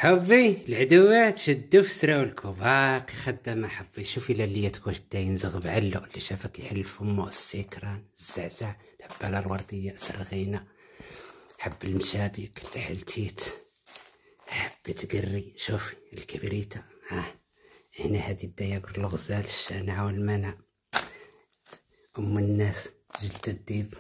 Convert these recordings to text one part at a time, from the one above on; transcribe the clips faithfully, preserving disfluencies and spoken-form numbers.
حبي العدوات شدو في سراولكو باقي خدامة. حبي شوفي للياتك واش داين زغب علو اللي شافك يحل فمو السكران الزعزع الهبالة الوردية سرغينة حب المشابك اللي حلتيت حبي تقري. شوفي الكبريتة ها هنا هادي الدياقر الغزال الشانعة والمنع ام الناس جلد الديب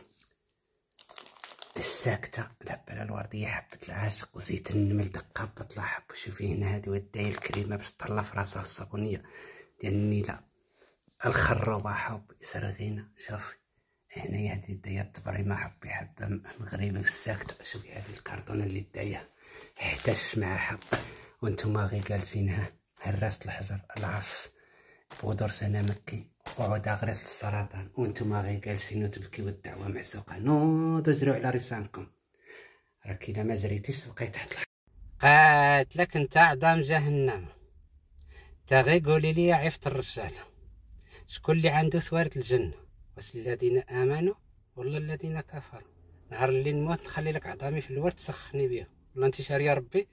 الساكتة الهبالة الوردية حبة العاشق وزيت النمل دقة بطلع. حب شوفي هنا هادي وداي الكريمة باش طلع في راسها الصابونية ديال النيلة الخروبة. حب سرغينة شوفي هنايا هادي دايا التبريمة حبي حبة مغربي والساكتة. شوفي هادي الكرتونة اللي دايا احتاج مع حب وانتوما غي جالسينها هراس الحجر العفص بودر سنة مكي وعود غرس السرطان وانتوما غي جالسين وتبكي والدعوة معزوقة. نوضو جرو على رسانكم راكي الا ما جريتيش تبقاي تحت الحجر. قاتلك انت عظام جهنم. تا غي قولي لي عفت الرجالة شكون اللي عنده سوارة الجنة؟ واش الذين امنوا ولا الذين كفروا؟ نهار اللي نموت نخلي لك عظامي في الورد تسخني بيها ولا انت شاري يا ربي.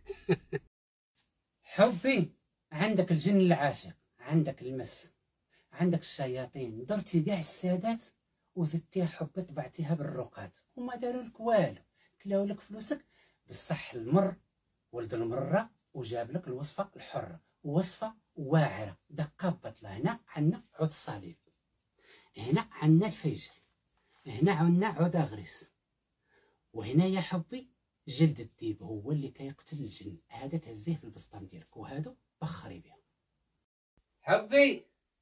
حبي عندك الجن العاشق عندك المس عندك الشياطين درتي كاع السادات وزدتيها حبي طبعتيها بالرقات وما داروا لك والو كلاو لك فلوسك بصح المر ولد المره وجاب لك الوصفه الحره وصفه واعره دقه بطله. هنا عندنا عود الصليب هنا عندنا الفيجل هنا عندنا عود اغريس وهنا يا حبي جلد الديب هو اللي كيقتل الجن. هذا تهزيه في البسطام ديالك وهادو بخري بهم. حبي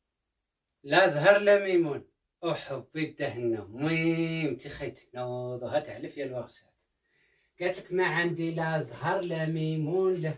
لا زهر لا ميمون وحبي الدهنه ميم تخيتي نوضها تعلف يا الورشات. قالت لك ما عندي لا زهر لا ميمون لا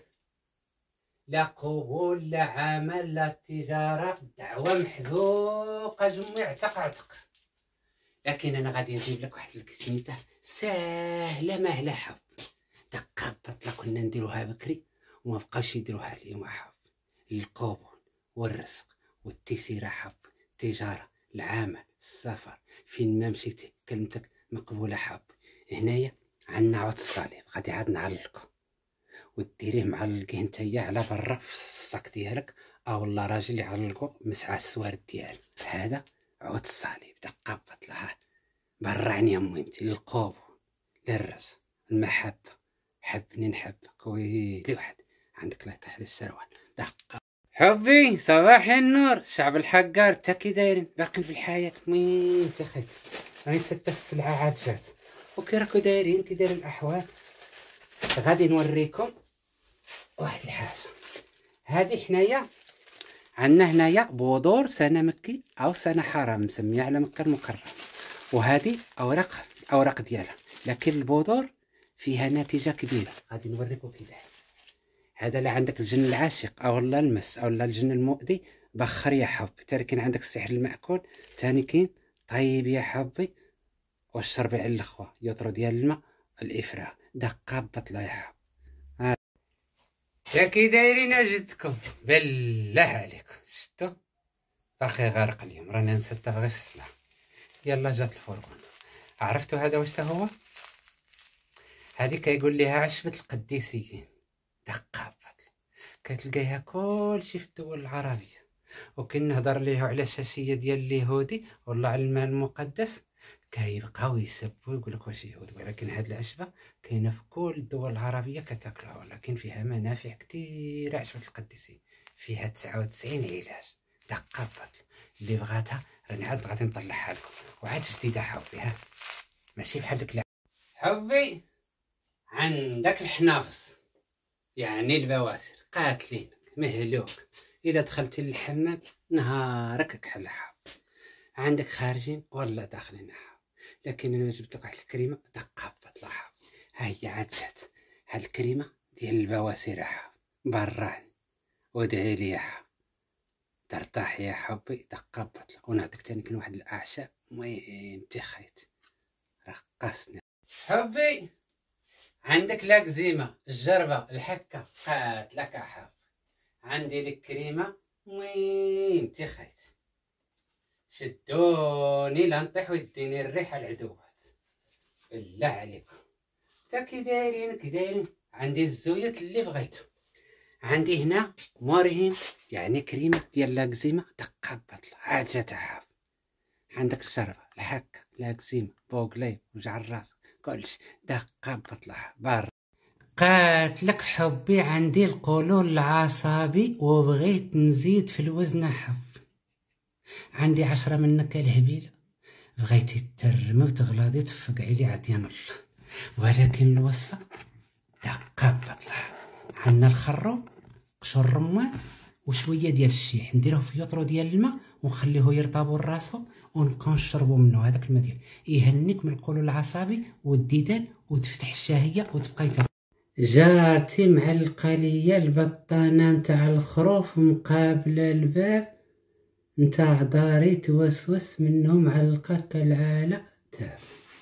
لا قبول لا عمل لا تجاره دعوه محزوقه جميع عتق عتق. لكن انا غادي نجيب لك واحد الكسميته ساهله ماهله حب دقه بطله كنا نديروها بكري وما بقاوش يديروها اليوم. حب القبول والرزق والتيسيره حب التجاره العمل السفر فين ما مشيتي كلمتك مقبوله. حب هنايا عندنا عود الصليب غادي عاد نعلقو وديريه معلقيه نتايا على برا في الصاك ديالك او الله راجل يعلقو مسعى السوارد ديالو. هذا عود الصليب دقه بطلها برا عني مهمتي للقبول للرزق المحبه حبني نحبك ويلي واحد عندك لا يطيح للسروال دقه. حبي صباح النور الشعب الحقار تا كي دايرين باقين في الحياه مين تخيت راني ستة السلعه عاد جات وكي راكو دايرين كي داير الاحوال. غادي نوريكم واحد الحاجه. هذه حنايا عندنا هنايا بودور سنه مكي او سنه حرام مسميه على مكه المكرمه وهذه اوراق اوراق ديالها لكن البودور فيها نتيجه كبيره. غادي نوريكم كي داير. هذا لا عندك الجن العاشق او لا المس او لا الجن المؤذي بخر يا حب. تاني كاين عندك السحر المأكول تاني كاين طيب يا حبي والشرب على الاخوه يطرو ديال الماء الافراغ دقه بطله يا حب. يا كي دايرين اجدكم بالله عليكم شتو باقي غارق اليوم راني نستا غير في السلعه. يلا جات الفرقون. عرفتوا هذا واش هو؟ هذه كيقول ليها عشبة القديسيين دقه بطله كتلقايها كلشي في الدول العربيه وكي نهضر ليه على الشاشيه ديال اليهودي ولا على المال المقدس كيبقاو يسبوا يقول لك واش يهود. ولكن هاد العشبه كاينه في كل الدول العربيه كتاكلها ولكن فيها منافع كثيره. عشبه القديسين فيها تسعة وتسعين علاج دقه بطل. اللي بغاتها راني عاد غادي نطلعها لكم وعاد جديده حبي ها ماشي بحال ديك حبي. عندك الحنافس يعني البواسر قاتلينك مهلوك الا دخلتي للحمام نهارك كحل حب. عندك خارجين ولا داخلين حب. لكن انا جبت لك واحد الكريمه دقه بطلة حب. ها هي عاد جات هاد الكريمه ديال البواسر حب براني وادعي لي يا حب ترتاح يا حبي دقه بطلة. ونعطيك تاني كاين واحد الاعشاب مهم تخيت رقصني حبي. عندك لاكزيما الجربه الحكه قاتلك يا حب. عندي لك كريمه مهم تخيت شدوني لا نطيح ويديني الريحه العدوات بالله عليكم تا كي دايرين كي دايرين. عندي الزويت اللي بغيتو عندي هنا موريهم يعني كريمه ديال لاكزيما دقه بطل حاجه تاعها. عندك الشربه الحكه لاكزيما بوغلي وجع الراس كلشي دقه بطلها بار. قالت لك حبي عندي القولون العصبي وبغيت نزيد في الوزن حب. عندي عشرة منك الهبيله بغيتي ترمي وتغلاضي تفقعي لي عطيان الله، ولكن الوصفه دقه بطلها. عندنا الخروب قشور الرمان وشويه ديال الشيح نديروه في يطرو ديال الماء ونخليه يرطب راسو ونبقاو نشربوا منه. هذاك الماء ديال يهنيك من القولون العصبي والديدان وتفتح الشهيه وتبقاي. جارتي معلقه ليا البطانه نتاع الخروف مقابله الباب نتاع داري توسوس منه معلقه كالعاله تاع.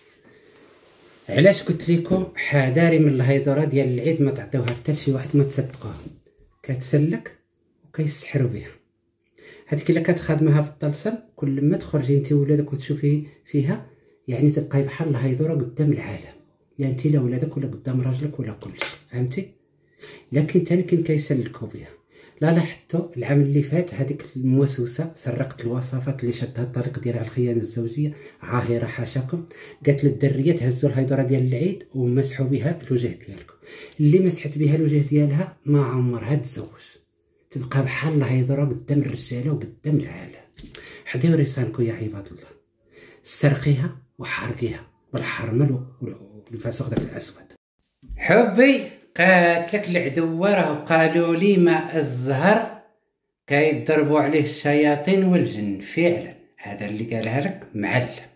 علاش قلت لكم حذاري من الهيدره ديال العيد ما تعطيوها حتى لشي واحد ما تصدقوها، كتسلك وكيسحروا بها. هذيك الا كتخدمها في الطلسم كل ما تخرجي انت ولادك وتشوفي فيها يعني تبقاي بحال الهيدره قدام العالم، لا انت لا ولادك ولا قدام راجلك ولا كلشي، فهمتي؟ لكن تاني كان كيسلكوا بها. لا لاحظتوا العام اللي فات هذيك الموسوسه سرقت الوصفات اللي شدها الطريق ديالها على الخيانه الزوجيه عاهره حاشاكم. قالت للدريه تهزوا الهيدره ديال العيد ومسحوا بها الوجه ديالكم. اللي مسحت بها الوجه ديالها ما عمرها تزوج، تبقى بحال الهيدره قدام الرجاله وقدام العالم. حديو ريسانكم يا عباد الله، سرقيها وحرقيها بالحرمل والفاسوق داك الاسود. حبي قالت لك العدوة راه قالوا لي ماء الزهر كيضربوا عليه الشياطين والجن. فعلا هذا اللي قالها لك معلم.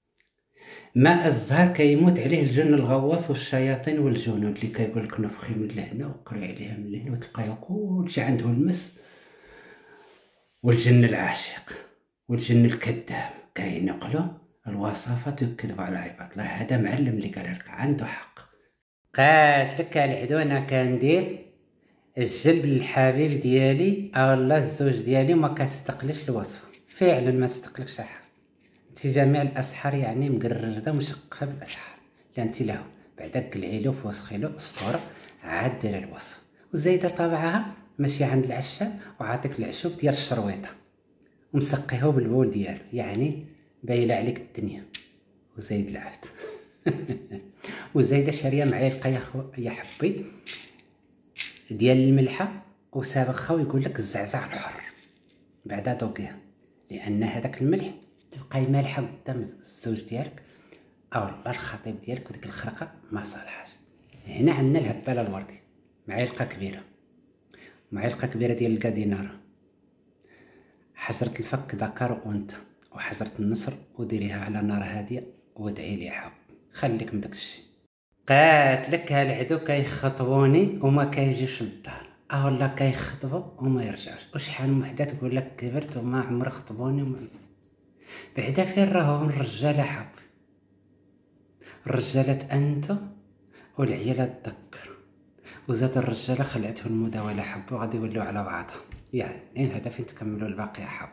ماء الزهر كيموت عليه الجن الغواص والشياطين والجنود اللي كيقول لك نفخي من لهنا وقري عليها من لهنا وتلقايو كلشي عنده المس. والجن العاشق والجن الكذاب كينقلوا الوصفات ويكذبوا على عباد الله. هذا معلم اللي قالها لك عنده حق. قالت لك العدو انا كندير الجلب للحبيب ديالي اولا الزوج ديالي وما كتستقلش الوصفه. فعلا ما تستقلكش حاجه، انت جميع الاسحار يعني مقررده ومشقه بالاسحار. لا انت له بعدا قلعيلو فوسخيلو الصوره عاد دير الوصفه وزايده طابعها ماشي عند العشاب وعاطيك العشوب ديال الشرويطه ومسقيه بالبول ديالو، يعني بايله عليك الدنيا وزايد العبد. وزايده شاريه معلقه يا خو يا حبي ديال الملحه وسابخها ويقول لك الزعزع الحر بعدا دوقيها، لان هذاك الملح تبقاي مالحه قدام الزوج ديالك او الله الخطيب ديالك وديك الخرقه ما صالحاش. هنا عندنا الهباله الوردي معلقه كبيره، معلقه كبيره ديال الكاديناره، حجره الفك ذكر وانثى وحجره النصر وديريها على نار هاديه وادعي لي حب خليك من داكشي. قالت لك هالعدو كيخطبوني وما كيجيوش للدار، اه والله كيخطبوا وما يرجعوش. وشحال من وحده تقول لك كبرت وما عمري خطبوني وما... بعدا فين راهم الرجاله حب؟ الرجالات انت والعيالات تذكر، وزاد الرجاله خلعتهم المداوله حب وغادي يولوا على بعضهم، يعني هذا فين تكملوا الباقي حب.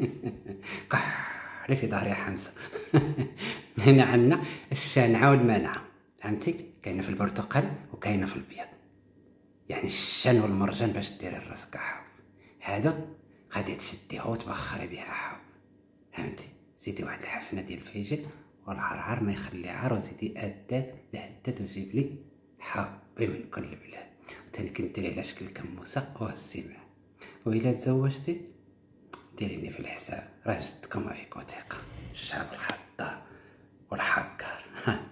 اللي في ظهري حمزه. هنا عندنا الشانعه والمانعه، فهمتي؟ كاينه في البرتقال وكاينه في البيض، يعني الشان والمرجان باش ديري راسك حب. هذا غادي تشديها وتبخري بها حب، فهمتي؟ زيدي واحد الحفنه ديال الفيجل والعرعر ما يخلي عار، وزيدي ادات لهدات وجيب لي حبي من كل بلاد، وتاني كنديري على شكل كموسه وهزي معاه. وإلا تزوجتي ديريني في الحساب، راه جدكم فيك وثيقه الشعب الخطار والحقار.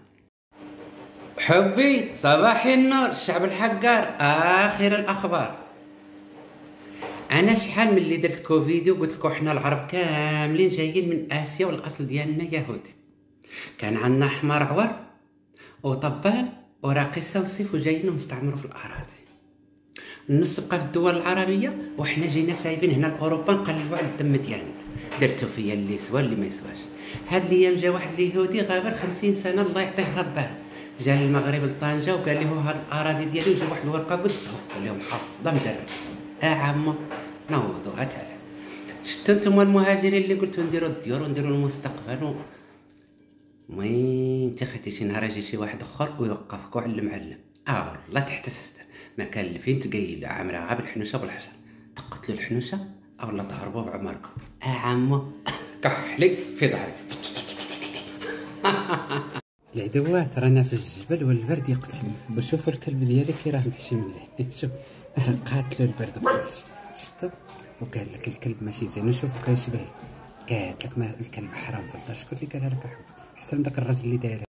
حبي صباحي النور الشعب الحقار، اخر الاخبار. انا شحال من اللي درت لكم فيديو قلت لكم حنا العرب كاملين جايين من اسيا والاصل ديالنا يهودي. كان عندنا حمار عور وطبال وراقصه وسيف وجايين نستعمروا في الاراضي. النص بقى في الدول العربيه وحنا جينا سايبين هنا لاوروبا نقلبوا على الدم ديالنا. درتو فيا اللي يسوى اللي ما يسواش. هاد الايام جا واحد اليهودي غابر خمسين سنه الله يعطيه رباه، جا للمغرب لطنجه وقال لهم هاد الاراضي ديالي، وجا واحد الورقه بالضبط قال لهم حافظه مجرب. اه عمو نوضوها تعالى. شفتوا نتوما المهاجرين اللي قلتو نديرو الديور ونديرو المستقبل؟ المهم انت خدتي شي نهار يجي شي واحد اخر ويوقفك وعلم علم، اه والله تحت الستر ما كان الفين تقيله عامرها غير بالحنوسه بالحجر، تقتلوا الحنوسه اولا تهربوا بعمركم. اه عمو كحلي في ظهري. العدوات رانا في الجبل والبرد يقتل، وشوفوا الكلب ديالي كي راه محشي مليح. شوف قاتلوا البرد وكلشي، شفتوا؟ وقال لك الكلب ماشي زين، وشوفوا كيشبه. قالت لك ما الكلب حرام في الدار. شكون اللي قالها لك احسن من داك الراجل اللي داير